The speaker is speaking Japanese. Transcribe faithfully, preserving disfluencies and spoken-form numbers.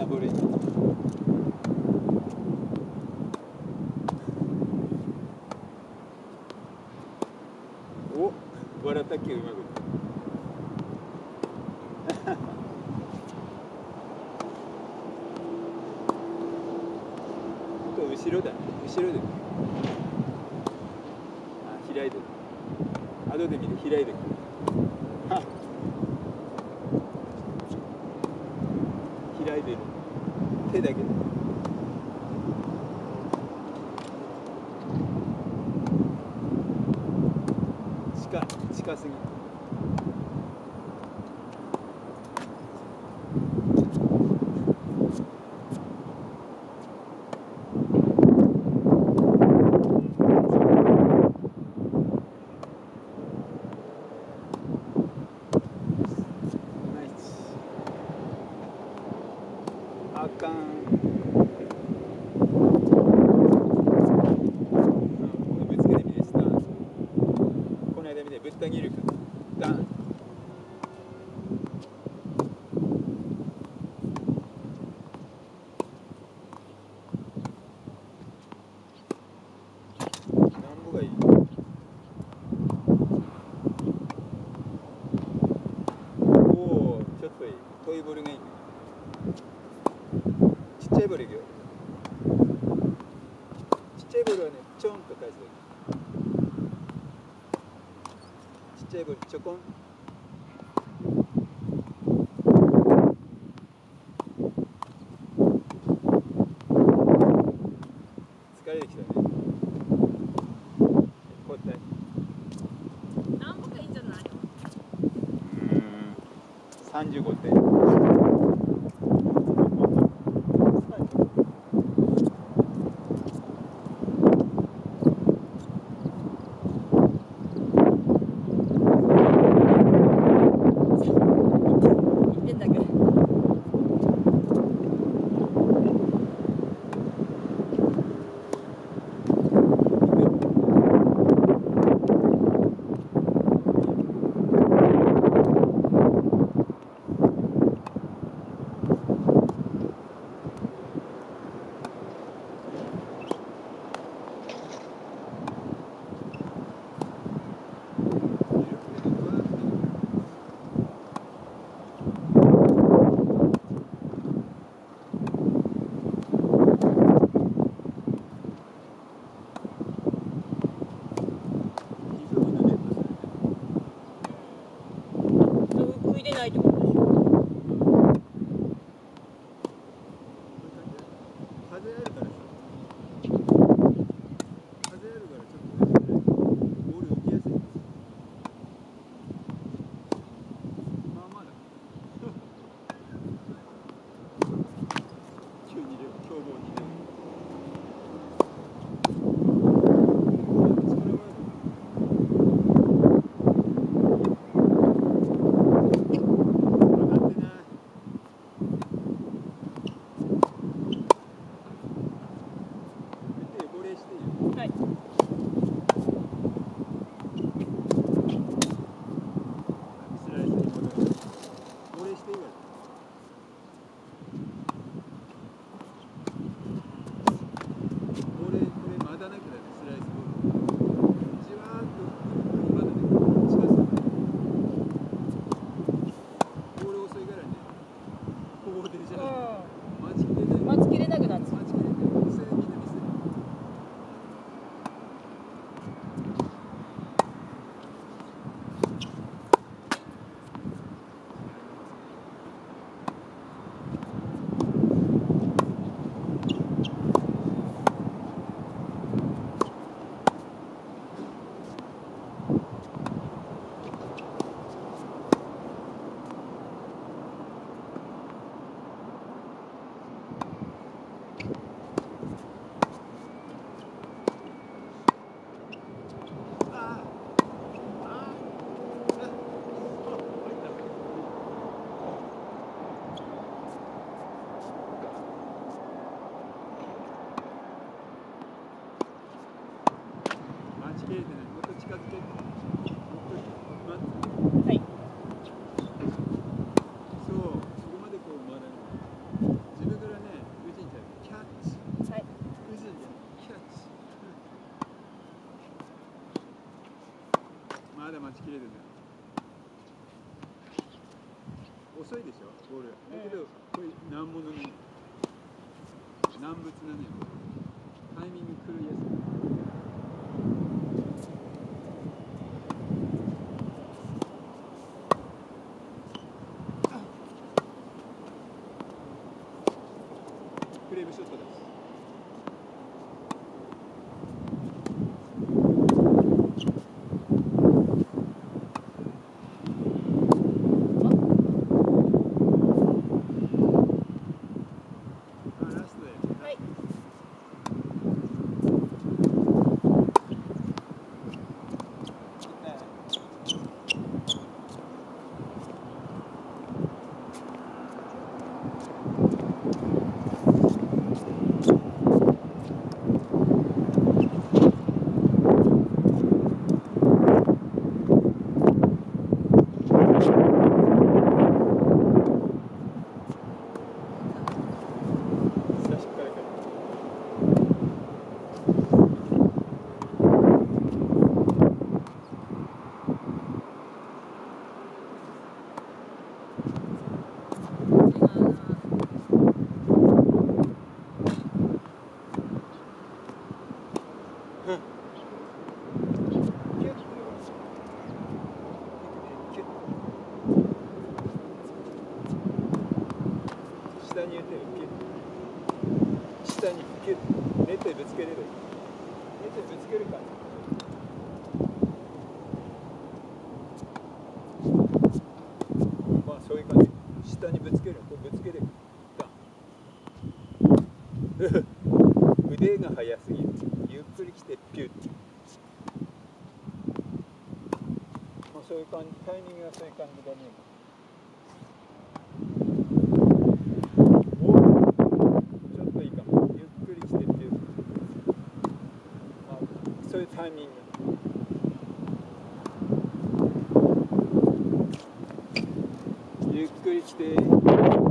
なボールに。お、笑ったっけ、うまく。後ろだ、後ろで。あ、開いてる。後で見る、開いてる。開いてる。手だけで。近、近すぎ。あかん。ぶつけてみて、スタン。この間見て、ぶった切るか。ダン。なんぼがいい。おお、ちょっといい。遠いボールがいいね。ちっちゃいボールいくよ。ちっちゃいボールはね、ちょんと返すだけ。ちっちゃいボール、ちょこん。疲れてきたね。交代。 何歩がいいんじゃないの？ うーん、さんじゅうごてん。 浮いてないってことでしょ。 風あるからさ。風あるからちょっとボール浮きやすいんですよ。まあまあだ。急に凶暴にね。 はい。 スライスに戻る。これしていいわよ。これ、これまだなくなる、スライスボール。じわーっとまだね、近すぎる。ボール遅いからね。ここでじゃあ、待ちきれない。 待ちきれなくなっちゃう。 待ちきれない。見せる、みんな見せる。待ちきれてない。もっと近づけて。もっと待って。 はい。 そう、そこまでこう回らない。自分遅いでしょボールだけど、こういう難物の難物なねタイミング狂いやすい。フレームショットです。下に入れてキュッ下にキュッネットにぶつければいい。ネットにぶつけるからまあそういう感じ。下にぶつけるこうぶつける腕が速すぎる。ゆっくり来てピュッまあそういう感じ。タイミングがそういう感じだね。そういうタイミングゆっくり来て